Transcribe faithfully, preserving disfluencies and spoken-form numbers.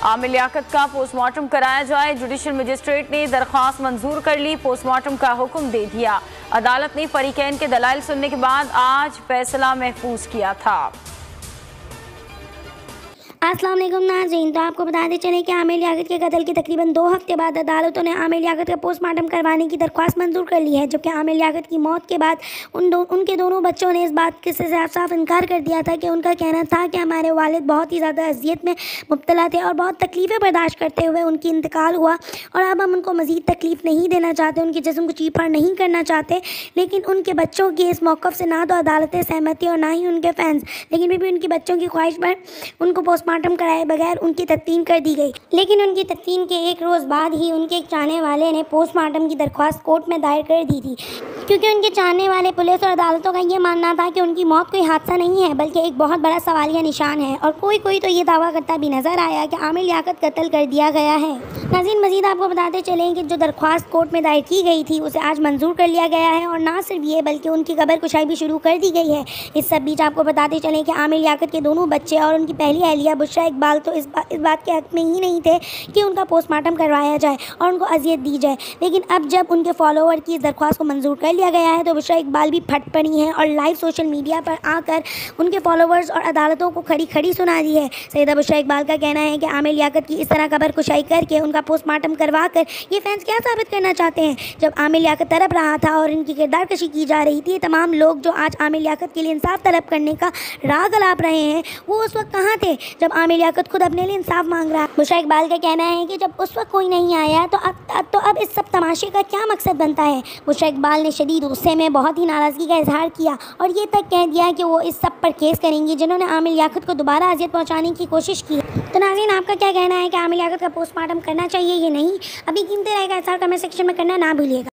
आमिर लियाकत का पोस्टमार्टम कराया जाए। जुडिशल मजिस्ट्रेट ने दरख्वास्त मंजूर कर ली, पोस्टमार्टम का हुक्म दे दिया। अदालत ने फरीकैन के दलाइल सुनने के बाद आज फैसला महफूज किया था। अस्सलाम वालेकुम नाज़रीन, तो आपको बताते चलें कि आमिर लियाकत के कत्ल के तकरीबन दो हफ्ते बाद अदालतों ने आमिर लियाकत का पोस्टमार्टम करवाने की दरख्वास्त मंजूर कर ली है। जबकि आमिर लियाकत की मौत के बाद उन दो उनके दोनों बच्चों ने इस बात के से साफ साफ इनकार कर दिया था कि उनका कहना था कि हमारे वालिद बहुत ही ज़्यादा अजियत में मुब्तला थे और बहुत तकलीफ़ें बर्दाश्त करते हुए उनकी इंतकाल हुआ और अब हम उनको मज़ीद तकलीफ़ नहीं देना चाहते, उनके जिस्म को चीर फाड़ नहीं करना चाहते। लेकिन उनके बच्चों की इस मौक़िफ़ से ना तो अदालतें सहमत थी और ना ही उनके फैंस, लेकिन फिर भी उनकी बच्चों की ख्वाहिश पर उनको पोस्टमार्टम कराए बगैर उनकी तदफीन कर दी गई। लेकिन उनकी तदफीन के एक रोज़ बाद ही उनके एक चाहने वाले ने पोस्टमार्टम की दरख्वास्त कोर्ट में दायर कर दी थी, क्योंकि उनके चाहने वाले पुलिस और अदालतों का ये मानना था कि उनकी मौत कोई हादसा नहीं है बल्कि एक बहुत बड़ा सवालिया निशान है। और कोई कोई तो ये दावा करता भी नजर आया कि आमिर लियाकत कत्ल कर दिया गया है। नाज़रीन, मज़ीद आपको बताते चलें कि जो दरख्वास्त कोर्ट में दायर की गई थी उसे आज मंजूर कर लिया गया है और ना सिर्फ ये बल्कि उनकी कब्र कुशाई भी शुरू कर दी गई है। इस सब बीच आपको बताते चलें कि आमिर लियाकत के दोनों बच्चे और उनकी पहली अहलिया बुशरा इकबाल तो इस बा, इस बात के हक में ही नहीं थे कि उनका पोस्टमार्टम करवाया जाए और उनको अजियत दी जाए। लेकिन अब जब उनके फॉलोवर की इस दरख्वास्त को मंजूर कर लिया गया है तो बुशरा इकबाल भी फट पड़ी हैं और लाइव सोशल मीडिया पर आकर उनके फॉलोवर्स और अदालतों को खड़ी खड़ी सुना दी है। सैयदा बुशरा इकबाल का कहना है कि आमिर लियाकत की इस तरह कब्र कुशाई करके उनका पोस्टमार्टम करवा कर ये फैंस क्या साबित करना चाहते हैं। जब आमिर लियाकत तड़प रहा था और इनकी किरदार कशी की जा रही थी, तमाम लोग जो आज आमिर लियाकत के लिए इंसाफ तलब करने का राह गलाप रहे हैं वो उस वक्त कहाँ थे जब आमिर लियाकत खुद अपने लिए इंसाफ मांग रहा है। बुशरा इकबाल का कहना है कि जब उस वक्त कोई नहीं आया तो अब तो अब इस सब तमाशे का क्या मकसद बनता है। बुशरा इकबाल ने शदीद गुस्से में बहुत ही नाराज़गी का इजहार किया और ये तक कह दिया कि वो इस सब पर केस करेंगी जिन्होंने आमिर लियाकत को दोबारा अजियत पहुँचाने की कोशिश की। तो नाज़रीन, आपका क्या कहना है कि आमिर लियाकत का पोस्टमार्टम करना चाहिए या नहीं? अभी कीमती रहेगा इस कमेंट सेक्शन में करना ना भूलिएगा।